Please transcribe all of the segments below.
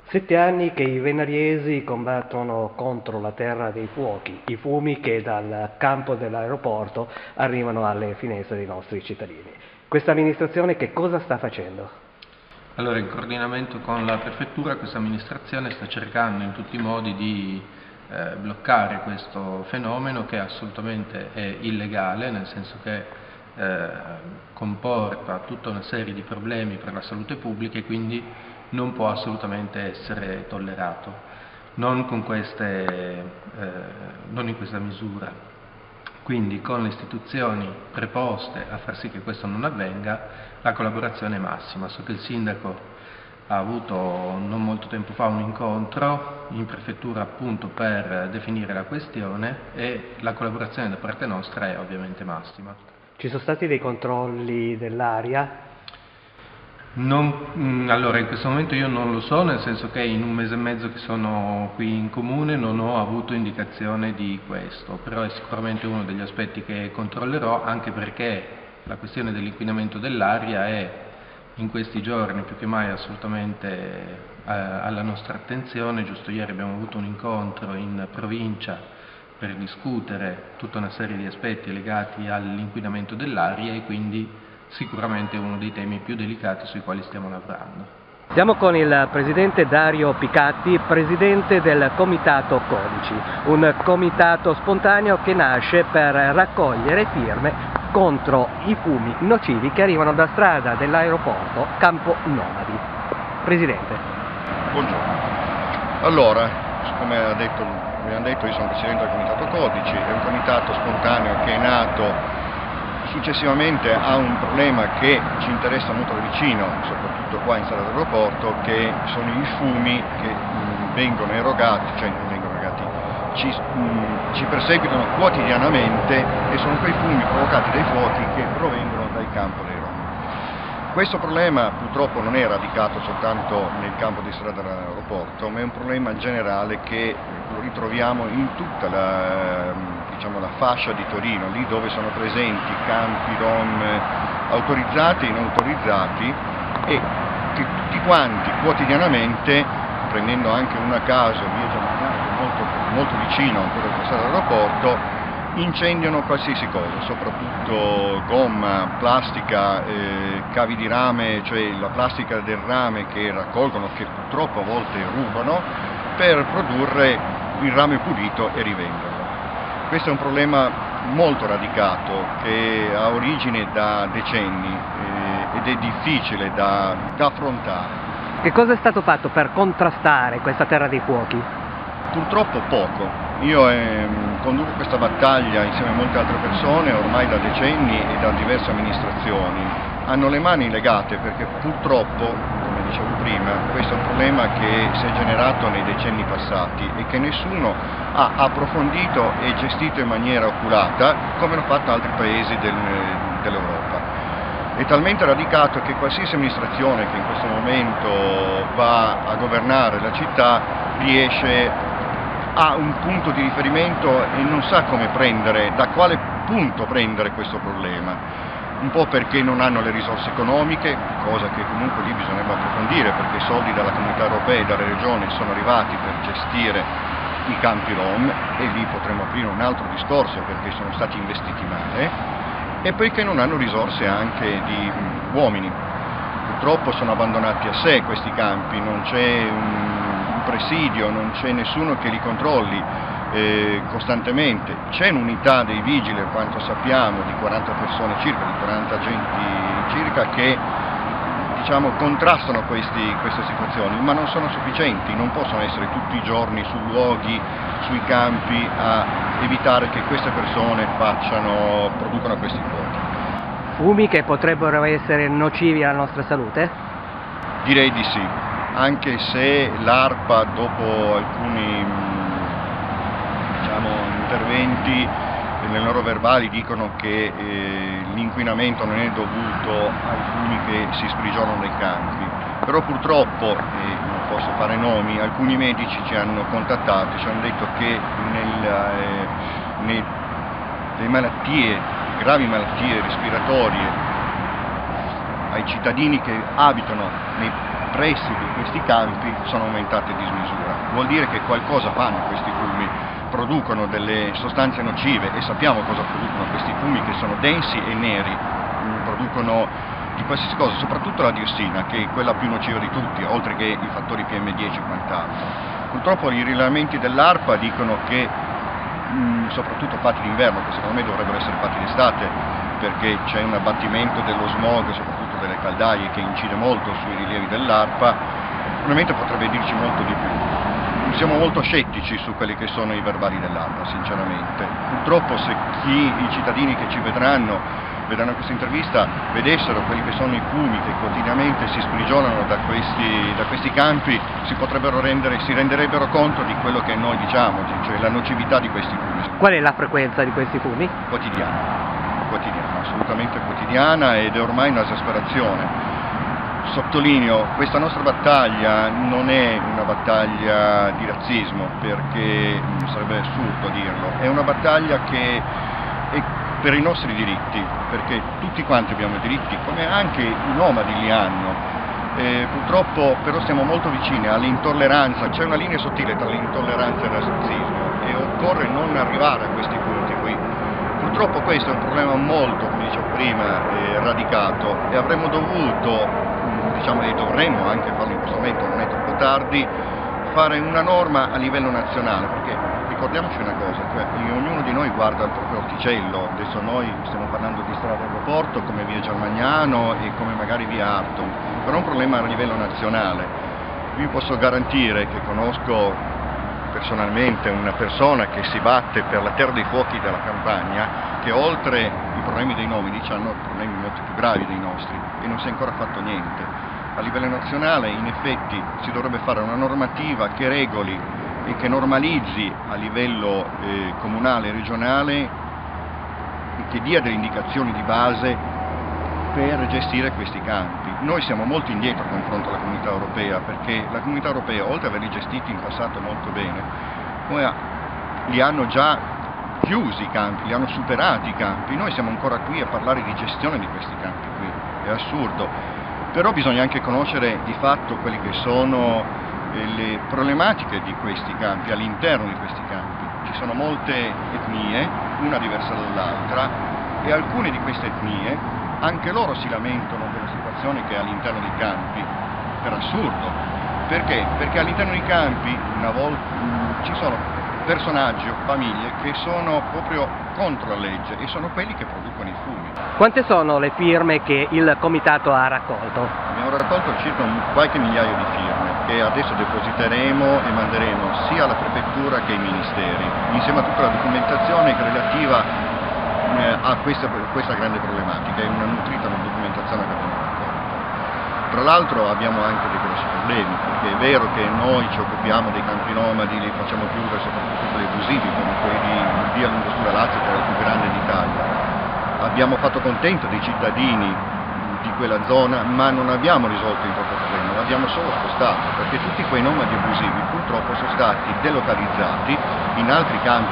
7 anni che i venariesi combattono contro la terra dei fuochi, i fumi che dal campo dell'aeroporto arrivano alle finestre dei nostri cittadini. Questa amministrazione che cosa sta facendo? Allora, in coordinamento con la prefettura, questa amministrazione sta cercando in tutti i modi di bloccare questo fenomeno che assolutamente è illegale, nel senso che comporta tutta una serie di problemi per la salute pubblica e quindi non può assolutamente essere tollerato, non in questa misura. Quindi con le istituzioni preposte a far sì che questo non avvenga, la collaborazione è massima. So che il sindaco ha avuto non molto tempo fa un incontro in prefettura appunto per definire la questione e la collaborazione da parte nostra è ovviamente massima. Ci sono stati dei controlli dell'aria? Allora, in questo momento io non lo so, nel senso che in un mese e mezzo che sono qui in comune non ho avuto indicazione di questo, però è sicuramente uno degli aspetti che controllerò, anche perché la questione dell'inquinamento dell'aria è in questi giorni più che mai assolutamente alla nostra attenzione. Giusto ieri abbiamo avuto un incontro in provincia per discutere tutta una serie di aspetti legati all'inquinamento dell'aria e quindi sicuramente uno dei temi più delicati sui quali stiamo lavorando. Siamo con il presidente Dario Picatti, presidente del Comitato Codici, un comitato spontaneo che nasce per raccogliere firme contro i fumi nocivi che arrivano da strada dell'aeroporto Campo Nomadi. Presidente. Buongiorno. Allora, come abbiamo detto, io sono presidente del Comitato Codici, è un comitato spontaneo che è nato successivamente a un problema che ci interessa molto da vicino, soprattutto qua in strada dell'aeroporto, che sono i fumi che vengono erogati, cioè non vengono erogati, ci perseguitano quotidianamente e sono quei fumi provocati dai fuochi che provengono dai campi dei Rom. Questo problema purtroppo non è radicato soltanto nel campo di strada dell'aeroporto, ma è un problema generale che lo ritroviamo in tutta la fascia di Torino, lì dove sono presenti campi Rom autorizzati e non autorizzati e che tutti quanti quotidianamente, prendendo anche uno a caso, via Giamagnano, molto vicino ancora alla strada dell'aeroporto, incendiano qualsiasi cosa, soprattutto gomma, plastica, cavi di rame, cioè la plastica del rame che raccolgono, che purtroppo a volte rubano, per produrre il rame pulito e rivenderlo. Questo è un problema molto radicato che ha origine da decenni ed è difficile da affrontare. Che cosa è stato fatto per contrastare questa terra dei fuochi? Purtroppo poco. Io conduco questa battaglia insieme a molte altre persone ormai da decenni e da diverse amministrazioni. Hanno le mani legate perché purtroppo, come dicevo prima, questo è un problema che si è generato nei decenni passati e che nessuno ha approfondito e gestito in maniera oculata come hanno fatto altri paesi dell'Europa. È talmente radicato che qualsiasi amministrazione che in questo momento va a governare la città ha un punto di riferimento e non sa come prendere, da quale punto prendere questo problema. Un po' perché non hanno le risorse economiche, cosa che comunque lì bisognerebbe approfondire perché i soldi dalla comunità europea e dalle regioni sono arrivati per gestire i campi Rom e lì potremmo aprire un altro discorso perché sono stati investiti male, e poiché non hanno risorse anche di uomini. Purtroppo sono abbandonati a sé questi campi, non c'è un presidio, non c'è nessuno che li controlli costantemente. C'è un'unità dei vigili, a quanto sappiamo, di 40 persone circa, di 40 agenti circa, che contrastano queste situazioni, ma non sono sufficienti, non possono essere tutti i giorni su luoghi, sui campi a evitare che queste persone producano questi fuochi. Fumi che potrebbero essere nocivi alla nostra salute? Direi di sì, anche se l'ARPA dopo alcuni interventi nei loro verbali dicono che l'inquinamento non è dovuto ai fumi che si sprigionano dai campi, però purtroppo, non posso fare nomi, alcuni medici ci hanno contattati, ci hanno detto che le malattie, gravi malattie respiratorie ai cittadini che abitano nei pressi di questi campi sono aumentate a dismisura. Vuol dire che qualcosa fanno questi fumi, producono delle sostanze nocive e sappiamo cosa producono questi fumi, che sono densi e neri, producono di qualsiasi cosa, soprattutto la diossina, che è quella più nociva di tutti, oltre che i fattori PM10 e quant'altro. Purtroppo i rilegamenti dell'ARPA dicono che, soprattutto fatti d'inverno, che secondo me dovrebbero essere fatti d'estate, perché c'è un abbattimento dello smog, soprattutto delle caldaie, che incide molto sui rilievi dell'ARPA, probabilmente potrebbe dirci molto di più. Siamo molto scettici su quelli che sono i verbali dell'ARPA, sinceramente. Purtroppo se i cittadini che ci vedranno questa intervista vedessero quelli che sono i fumi che quotidianamente si sprigionano da questi campi, si renderebbero conto di quello che noi diciamo, cioè la nocività di questi fumi. Qual è la frequenza di questi fumi? Quotidiana, assolutamente quotidiana, ed è ormai un'esasperazione. Sottolineo, questa nostra battaglia non è una battaglia di razzismo, perché sarebbe assurdo dirlo, è una battaglia che è per i nostri diritti, perché tutti quanti abbiamo diritti, come anche i nomadi li hanno. Purtroppo però siamo molto vicini all'intolleranza, c'è una linea sottile tra l'intolleranza e il razzismo e occorre non arrivare a questi punti qui. Purtroppo questo è un problema molto, come dicevo prima, radicato, e avremmo dovuto, e dovremmo anche farlo in questo momento, non è troppo tardi, fare una norma a livello nazionale, perché ricordiamoci una cosa, cioè ognuno di noi guarda il proprio orticello. Adesso noi stiamo parlando di strada aeroporto come via Germagnano e come magari via Arton, però è un problema a livello nazionale. Vi posso garantire che conosco personalmente una persona che si batte per la terra dei fuochi della campagna, che oltre i problemi dei nomadi hanno problemi molto più gravi dei nostri, e non si è ancora fatto niente. A livello nazionale in effetti si dovrebbe fare una normativa che regoli e che normalizzi a livello comunale e regionale, e che dia delle indicazioni di base per gestire questi campi. Noi siamo molto indietro a confronto alla comunità europea, perché la comunità europea, oltre ad averli gestiti in passato molto bene, poi li hanno già chiusi i campi, li hanno superati i campi. Noi siamo ancora qui a parlare di gestione di questi campi qui, è assurdo. Però bisogna anche conoscere di fatto quelli che sono le problematiche di questi campi, all'interno di questi campi. Ci sono molte etnie, una diversa dall'altra, e alcune di queste etnie, anche loro si lamentano della situazione che è all'interno dei campi, per assurdo. Perché? Perché all'interno dei campi ci sono personaggi o famiglie che sono proprio contro la legge, e sono quelli che producono i fumi. Quante sono le firme che il comitato ha raccolto? Abbiamo raccolto circa qualche migliaio di firme, che adesso depositeremo e manderemo sia alla prefettura che ai ministeri, insieme a tutta la documentazione relativa a questa grande problematica. È una nutrita documentazione che abbiamo raccolto. Tra l'altro abbiamo anche dei grossi problemi, perché è vero che noi ci occupiamo dei campi nomadi, li facciamo chiudere, soprattutto quelli abusivi, come quelli di via Lungostura Lazio, che è il più grande d'Italia. Abbiamo fatto contento dei cittadini di quella zona, ma non abbiamo risolto il proprio problema, l'abbiamo solo spostato, perché tutti quei nomadi abusivi purtroppo sono stati delocalizzati in altri campi,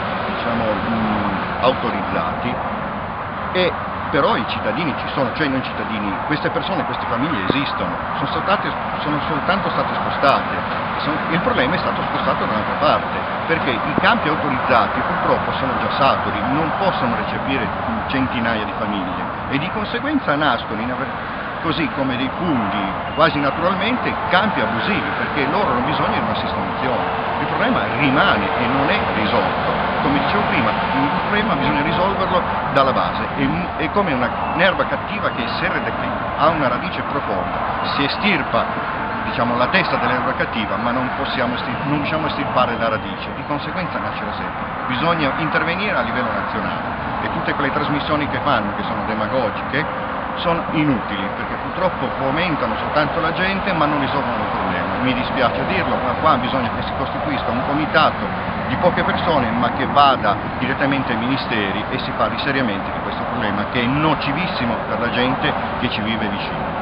autorizzati, e però i cittadini ci sono, cioè non cittadini, queste persone, queste famiglie esistono, sono soltanto state spostate. Il problema è stato spostato da un'altra parte, perché i campi autorizzati purtroppo sono già saturi, non possono recepire centinaia di famiglie, e di conseguenza nascono così come dei funghi quasi naturalmente campi abusivi, perché loro hanno bisogno di una sistemazione. Il problema rimane e non è risolto. Come dicevo prima, il problema bisogna risolverlo dalla base, è come un'erba cattiva che se ha una radice profonda, si estirpa la testa dell'erba cattiva, ma non riusciamo a estirpare la radice, di conseguenza nasce da sempre. Bisogna intervenire a livello nazionale, e tutte quelle trasmissioni che fanno, che sono demagogiche, sono inutili, perché purtroppo fomentano soltanto la gente ma non risolvono il problema. Mi dispiace dirlo, ma qua bisogna che si costituisca un comitato di poche persone, ma che vada direttamente ai ministeri e si parli seriamente di questo problema, che è nocivissimo per la gente che ci vive vicino.